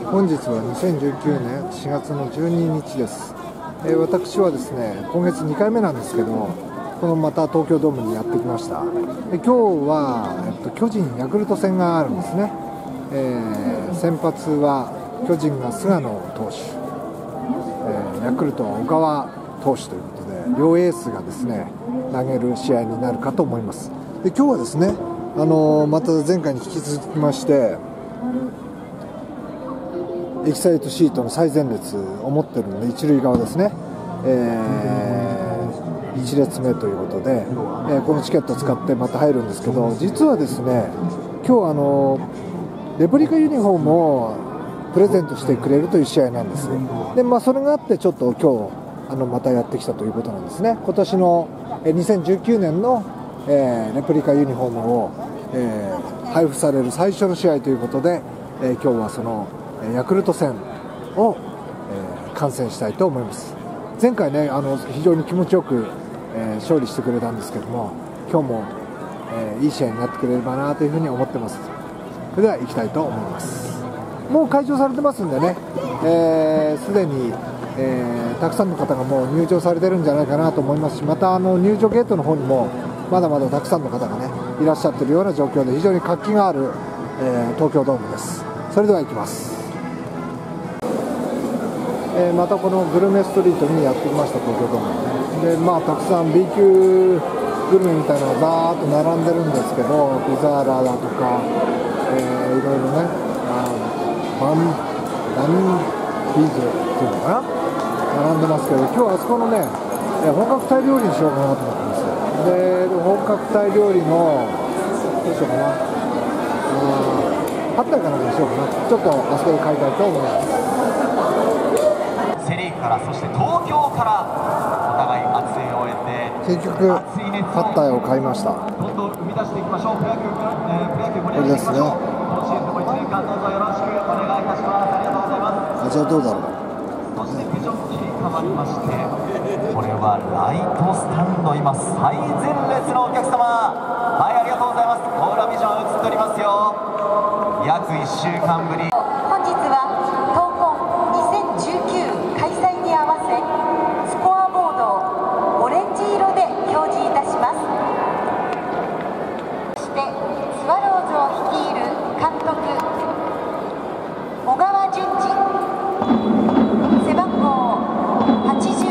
本日は2019年4月の12日です。私はですね、今月2回目なんですけど、このまた東京ドームにやってきました。今日は、巨人ヤクルト戦があるんですね。先発は巨人が菅野投手、ヤクルトは小川投手ということで、両エースがですね投げる試合になるかと思います。で、今日はですね、また前回に引き続きましてエキサイトシートの最前列を持ってるので、一塁側ですね、1列目ということで、このチケットを使ってまた入るんですけど、実はですね、今日レプリカユニフォームをプレゼントしてくれるという試合なんです。で、それがあってちょっと今日またやってきたということなんですね。今年の2019年のレプリカユニフォームを配布される最初の試合ということで、今日はそのヤクルト戦を観戦したいと思います。前回ね、非常に気持ちよく勝利してくれたんですけども、今日もいい試合になってくれればなというふうに思ってます。それでは行きたいと思います。もう開場されてますんでね、すでにたくさんの方がもう入場されてるんじゃないかなと思いますし、また入場ゲートの方にもまだまだたくさんの方がねいらっしゃってるような状況で、非常に活気がある、東京ドームです。それでは行きます。またこのグルメストリートにやってきました、東京ドームで、たくさん B 級グルメみたいなのがざーっと並んでるんですけど、ピザーラだとか、いろいろね、バンピーズっていうのかな、並んでますけど、今日はあそこのね、本格タイ料理にしようかなと思ってます。で、本格タイ料理のどうしようかな、パッタイかなんかにしようかな、ちょっとあそこで買いたいと思います。 セ・リーグから、そして東京からお互い熱い応援で結局パッタイを買いました。 どんどん生み出していきましょう。プロ野球盛り上げていきましょう。 これですね。 今シーズンも1年間どうぞよろしくお願いいたします。ありがとうございます。 味はどうだろう。 そしてビジョン切り替わりまして、これはライトスタンド、今最前列のお客様、はい、ありがとうございます。コーラビジョン映っておりますよ。約1週間ぶり。 本日は闘魂2019開催に合わせ、スコアボードをオレンジ色で表示いたします。そしてスワローズを率いる監督小川淳二、背番号80、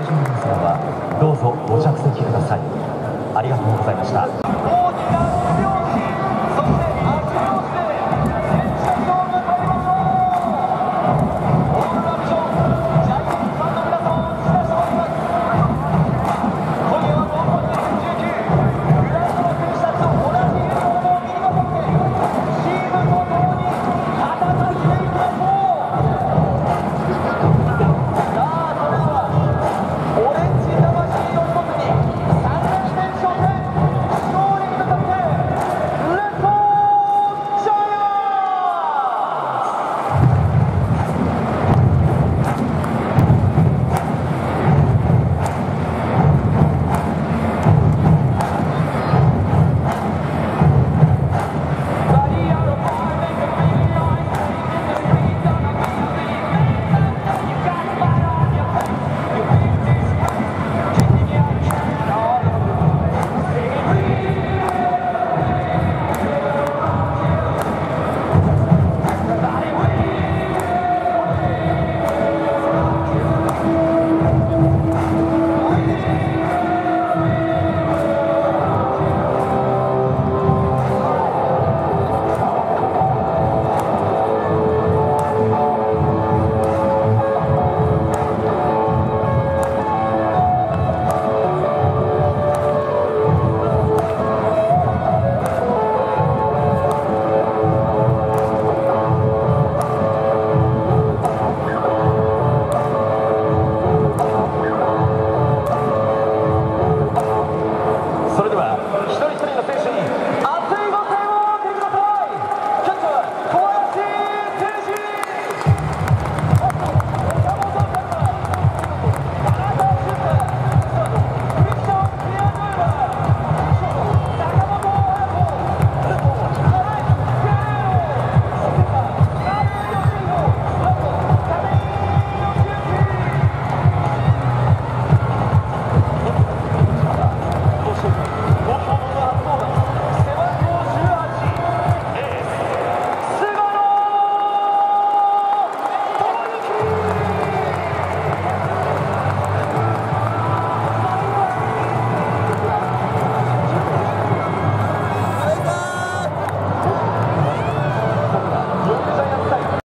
会場の皆様はどうぞご着席ください。ありがとうございました。大きな